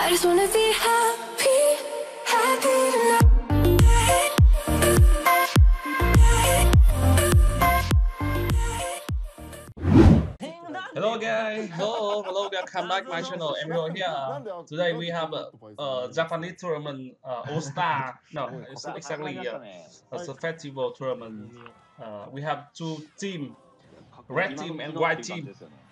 I just wanna be happy, happy tonight. Hello guys, hello, welcome back my channel. I'm here. Today we have a Japanese tournament, All Star. No, it's not exactly it's a festival tournament. We have two teams, red team and white team.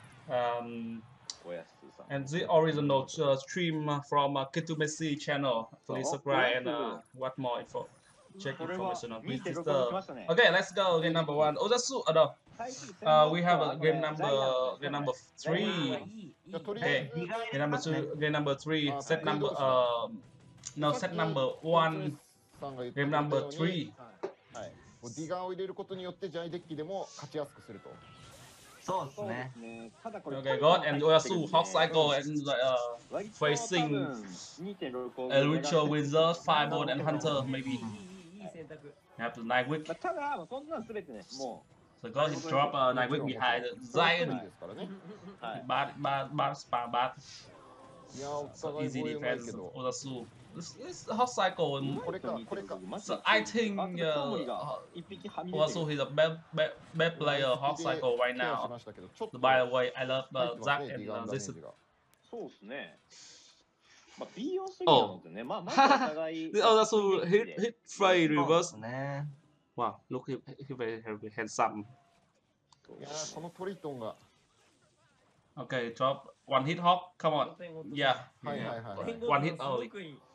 And the original stream from Ke n c me channel. Please subscribe and what more info. Check information on please sister. Okay, let's go. Game number one. OYASSUU. We have game number 3. Okay, game number 2. Game number 3. Set number no, set number 1. Game number 3. ディガーを入れることによってジャイデッキでも勝ちやすくすると。 そうですね。 Okay, God and OYASSUU hot cycle and facing a ritual wizard, fireball and hunter maybe. Have the night wick. ただそんなのすべてね、もう So God he drop a night wick behind the giant. Bad spam bad. So easy defense OYASSUU. This hot cycle. So I think OYASSUU is a bad player hot cycle right now. By the way, I love Zack and this. そうですね。まあ B4 すぎなのでね、まあまずお互い。 OYASSUU hit fray reverse. Wow, look he very handsome. いやこのトリトンが。 Okay, drop one hit hawk. Come on. Yeah. One hit only.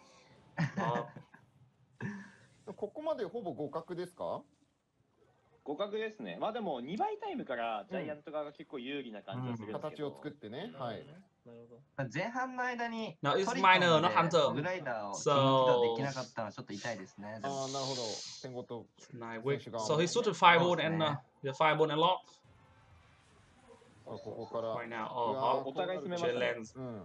ここまでほぼ互角ですか？ 互角ですね。まあでも2倍タイムからジャイアント側が結構有利な感じがするんですけど。 形を作ってね。はい。 前半の間に No, ト it's リ minor, ト not ン hunter. でグライダーを起動できなかったのはちょっと痛いですね。 ああ、なるほど。点ごと。 Night wick. So he shooted fireball and the fireball and lock. ここから。 Right now, oh, お互い攻めましたね。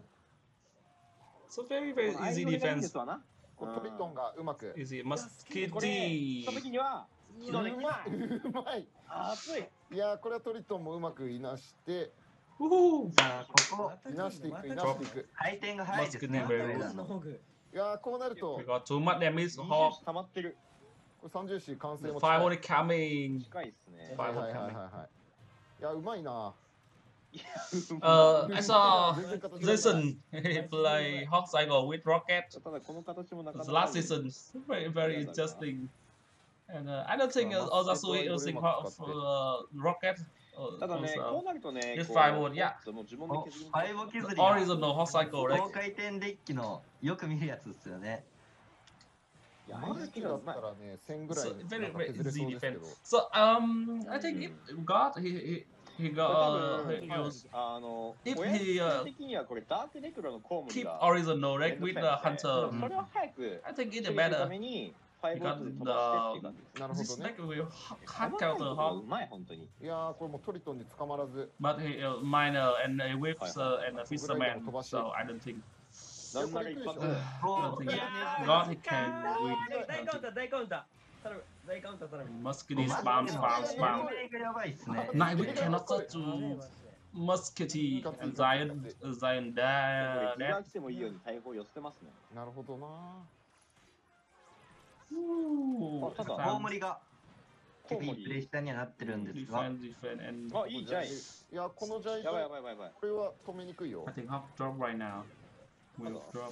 So very easy defense. トリトンがうまく。 Easy, must kitty. その時には起動できない。 うまい。 熱い。 いやこれはトリトンもうまくいなして。 さあここいなしていく。 回転が速いですね。 いやこうなると。 We got too much damage. Hawk. 溜まってる。 これ30子完成も。 Fireball coming. 近いですね。 はい。いやうまいな。 I saw Jason play hot cycle with rocket. ただこの形もなかなか。 Last season, very interesting. And I don't think OYASSUU is using rocket. ただね、こうなるとね、 This fireball, yeah. もう自分で削り。 ファイボ削り。 Original hot cycle, right? 高回転デッキのよく見るやつですよね。 いやマジでだったらね1000ぐらい Very 削れそうですけど。 So I think he got if he keep original right with the hunter, I think it's better. He got this deck will hard counter hawk. いやこれもうトリトンで捕まらず。 But he minor and whips and a fisherman, so I don't think. God he can win. 大カウンター大カウンター頼む大カウンター頼む Musketeer spam. Night wick cannot touch to Musketeer and Giant there. 来てもいいように大砲寄せてますね。 なるほどな。 大盛りが結構いいプレイ下にはなってるんですが。 あ、いいジャイ。 いやこのジャイやばい。 これは止めにくいよ。 I think Hawk drop right now. Will drop.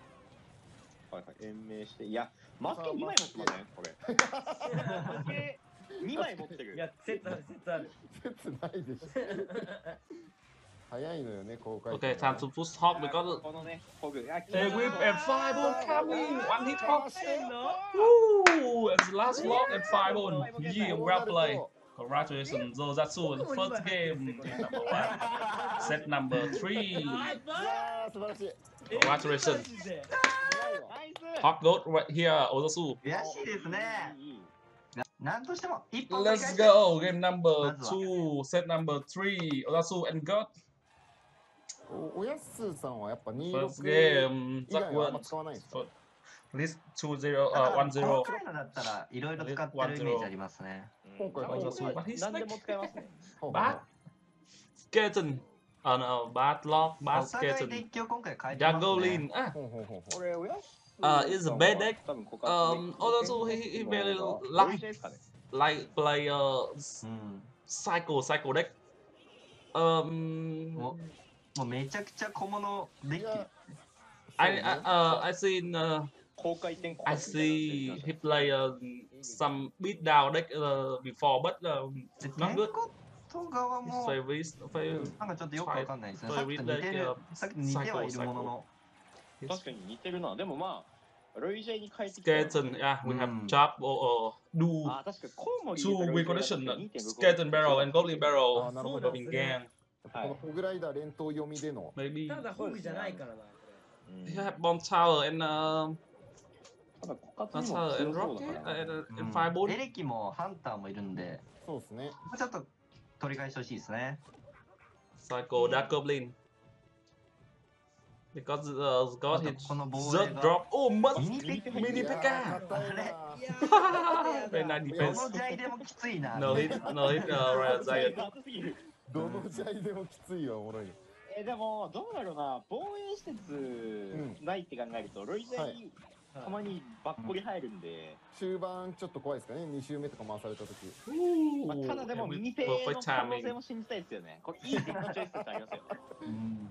延命して、いや、負け2枚持ってますね、これ。負け2枚持ってる。 いや説ある説ないでしょ。早いのよね、公開。 Okay, time to push Hawk because このね、ホグ。 a whip and fireball coming. One hit Hawk. Woo! And the last lock and fireball. Yeah, well played. Congratulations, OYASSUU. The first game, number 1. Set number 3. 素晴らしい。 Congratulations. Hawk goat right here, OYASSUU. 悔しいですね。なんとしても一本。 Let's go. Game number 2. Set number 3. OYASSUU and God. おやすさんはやっぱ26 First game. 以外はあんま使わないんですか？ List 20, 細 10. かいのだったらいろいろ使ってるイメージありますね。 今回は OYASSUU, but he's 何で like も使えますね。 bad skeleton. no, bad luck, お bad 互いデ skeleton, ッキを今回変えてますね。 juggling. ほうほうほうほこれ、おや Is a bad deck. 多分、 Also he very like ですかね。 like play うん。 cycle deck. もうめちゃくちゃ小物デッキ。 いや I seen 高回転 I see he play some beat down deck before, but で not 天 good. 候側 His も favorite なんかちょっとよくわかんないですね。さっきと favorite 似て deck る、さっきと似てはいるものの。 確かに似てるな。でもまあ、ロイジェに変えてきたよ。 skeleton. Yeah, we have Mm. chop or do あ、確かコウモリ two 入れたロイジェ recondition だと 2.5 skeleton barrel and goblin あ barrel. なるほどそうなん Goblin ですね gang. このホグライダー連投読みでの Maybe ただホグじゃないからな、こうん he had bomb tower and ただ、枯渇 bomb にも tower 強 and そう rocket だからな。 and fireball. エレキもハンターもいるんで、 そうですねちょっと取り返してほしいですね。 Cycle dark goblin. Because God あと hit この防衛 just が drop. Oh, must ミニペッカ mini いやー P.E.K.K.A. 硬いなれ。いや Very ー、 nice ど defense. のジャイでもきついな。 No hit, no hit, Royal Giant. 熱すぎる。 どのジャイでもきついわおもろいでも、どうだろうな、防衛施設ないって考えると、ロイジェにたまにバッコリ入るんで、 終盤ちょっと怖いですかね2周目とか回された時 Ooh, まあ、ただでも and ミ with ニペイの perfect 可能性 timing. も信じたいですよね。これいいデッキチョイスってありますよ。 うん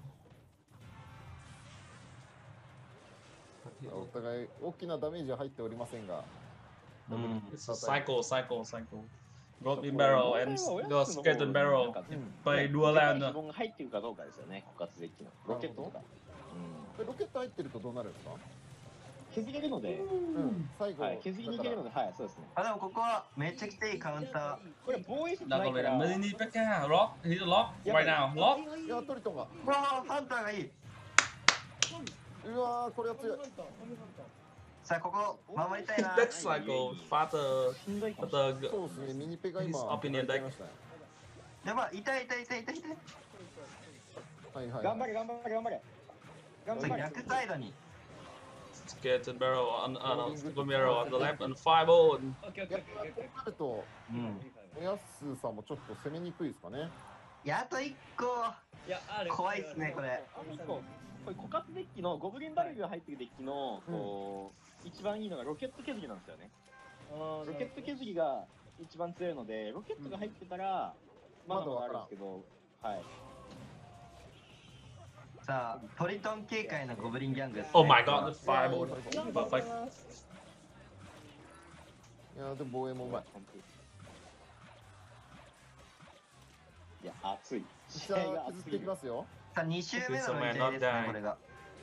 お互い大きなダメージは入っておりませんがうん It's a cycle. Goblin barrel and skeleton barrel. Play dual でかい land. 指紋が入ってるかどうかですよね、枯渇デッキの。ロケットとか。うん。 ロケット入ってるとどうなるんですか削れるので、 最後はい、削りにいけるので、はい、そうですね。 あ、でもここはめちゃくちゃいいカウンタこれ防衛施設 Dark ないか goblin ら、 mini P.E.K.K.A. Lock. He's lock right now. Lock. いやトリトンがー。わあ、ハンターがいい。 うわーこれは強いさあ、ここ守りたいな。 That cycle faster. しんどいかも But しれない。 そうですねミニペが今 His opinion やりましたねやばい、痛い。 はいはい頑張れ、頑張れ、頑張れ。頑さあ、 張れ。 逆サイドに。 skeleton barrel on goblin barrel on the left and fireball. オッケーオッケーオッケーオッケー。 なるとうん。 おやすさんもちょっと攻めにくいですかねあと1個。 いや、ある。 怖いっすね、これ。 これ枯渇デッキのゴブリンバルブが入ってるデッキのこう、一番いいのがロケット削りなんですよね。ロケット削りが一番強いので、ロケットが入ってたらまだまだあるんですけど、はい。 さあ、トリトン警戒のゴブリンギャングです、ね。 Oh my god, the fireball. Perfect. いやでも防衛もうまいいや、熱い。試じゃ合があ削っていきますよさあ、2周目のロイジェですね、これが。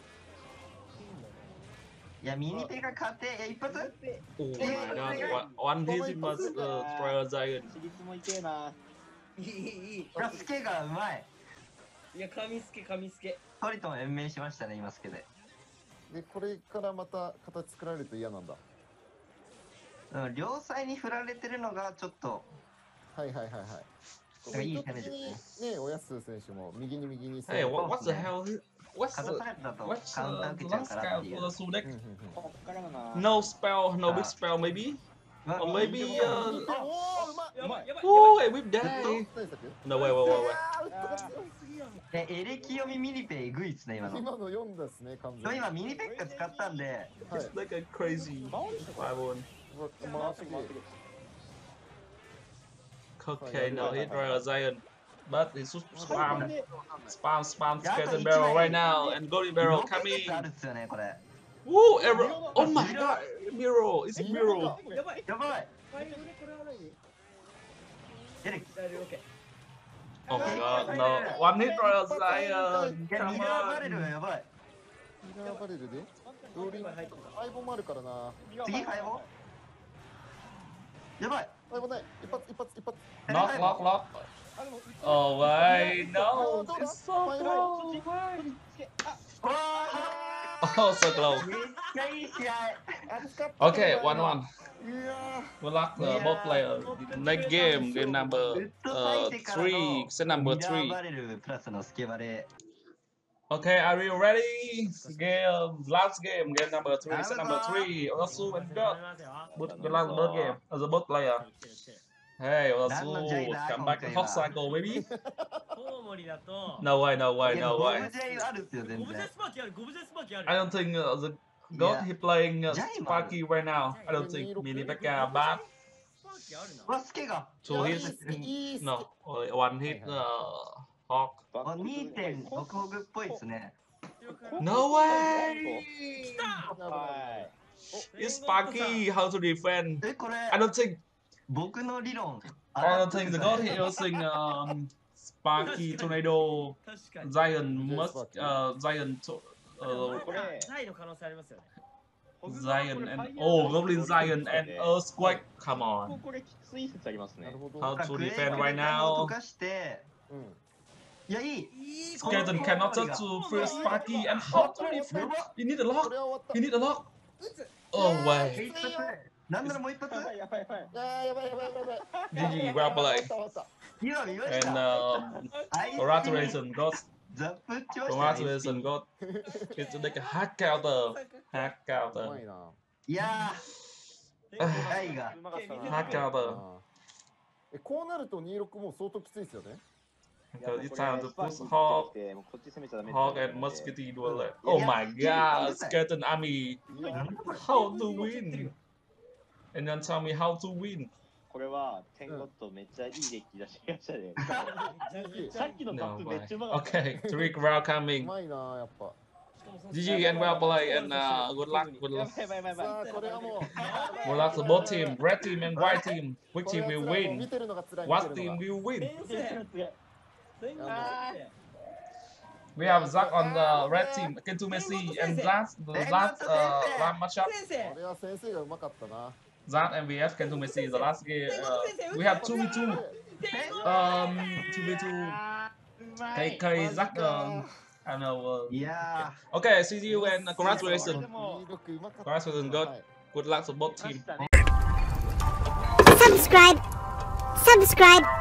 いや、ミニペが勝て、いや、一発 Oh my god, one hit in must Royal Giant. 私立もいけえな。 いい。 がスケがうまい。 いや、神助。 トリトン延命しましたね、今スケで。 でこれからまた形作られると嫌なんだうん、両サイに振られてるのがちょっと、 はいいい攻めですね。 ねおやす選手も右に Hey, what the hell? What's かざ the されたと what's カウンター the 受けちゃう last からっ guy ていう。 for the Su deck? こっからだな。 No spell, no big spell maybe? うわ Or maybe おーうまやばい。 oh, hey, whip die. 何作 No, wait. エレキ読みミニペえぐいっすね、今の。 今の読んだですね完でも全に今ミニペッカ使ったんで、 はい It's like a crazy 5-1. 回して Okay, no hit Royal Giant. But it's spam で skeleton barrel right now and goblin barrel 6つあ coming. るっすよね、これ。 Woo, error. Oh my god, Miro, it's Miro. やばい。 やばいこれは何？ エレキ。 大丈夫、オッケー。 Oh my god, no. One hit Royal Giant. いや、 Come ミラーバレ on. ルはやばい。 ミラーバレルでローリング相棒もあるからな次、ファイボやばい。 相棒ない一発 Lock, lock, lock. Oh wait, no, it's so close. Why? わ Oh, so close. ーめっちゃいい試合。 熱かった Okay, 1-1. いや Good luck, both players. Next game, game ウ number ッドサイテからの 3, set number ミラー 3. バレルプラスのスケバレ。 Okay, are you ready? Game, last game, game number 3, set number 3. OYASSUU and God. Good luck, both game, as a both player. Hey, OYASSUU, come back to hot cycle, baby. コウモ森だと No way, no way, いや no ゴブ way. ジェイあるっすよ、全ゴブジェ然。 スパーキーあるゴブジェスパーキーある I don't think the God he playing Giant Sparky right now. I don't think Mini Becca bad スパーキーあるなうわ、スケが。 to hit. いい No, only one hit Hawk. あ、2.6ホグっぽいっすね。 No way! 来たはい。 It's Sparky. How to defend? これ、 I don't think. 僕の理論。 I don't think the God he using Sparky Tornado 確かに Giant Giant これザイの可能性ありますよね Giant and Goblin Giant and Earthquake. Come on. これきつい説ありますね。 How ク to エイク defend で right 弾を now? 溶かして、いや、いい。 Skeleton cannot touch to first Sparky and how to defend? You need a こ lock. れは終わった You need a lock. 撃つ Oh way. 一発。なんならもう一発。 やばいやばいやばい。 やばいやばいやばいやばい GG, well 終わ played. った終わった今見まし And た。 congratulations, God. ザップ打ちました。 Congratulations, God. It's like a hack counter. Hack う counter. まいな。 いやー、ライが。 うまかったな。 Hack counter. こうなると26もう相当きついですよね。 Because it's time to push Hawk, こっち攻めちゃダメ。 Hawk and Musketeer duel. Oh my God, Skeleton Army. How to win? And then tell me how to win. これは天ゴッドめっちゃいいデッキ出しましたね。さっきのタッ No プめっ way. ちゃうまかった。 Okay, Tariq, welcoming. うまいなやっぱ。 GG and well played and good luck. Good や luck. ばいやばいやばいやさばい。 あこれはも Good luck to both team, red team and white team. う Which team will これは辛いもう win? 見てるのが辛い。 What 見てる team のが will win? 先生全然 We have Zack on the red team, Kentu Messi, and last matchup. 先生これは先生がうまかったな。 Zack and VF Kentu Messi, the last game. We have 2v2. 2v2. KK Zack. I don't know. いや Okay, see you and congratulations. 26うまかった。 Congratulations, good. はい Good luck to both teams. Subscribe.